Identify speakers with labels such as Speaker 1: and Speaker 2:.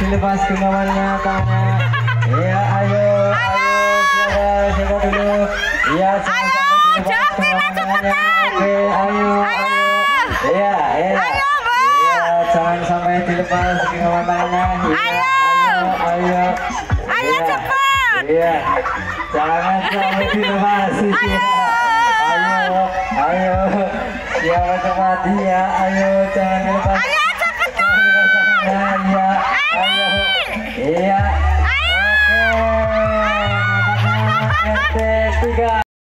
Speaker 1: dilepas genggamannya tangannya. Iya, ayo, siapa dulu? Iya, sama-sama dilepas genggamannya. Oke, ayo. Iya, jangan sampai dilepas genggaman tangannya. Ayo,
Speaker 2: cepat.
Speaker 1: Iya, jangan sampai dilepas. Ayo, siapa cepat? Iya, ayo, jangan dilepas. Iya. Oke. RT 3.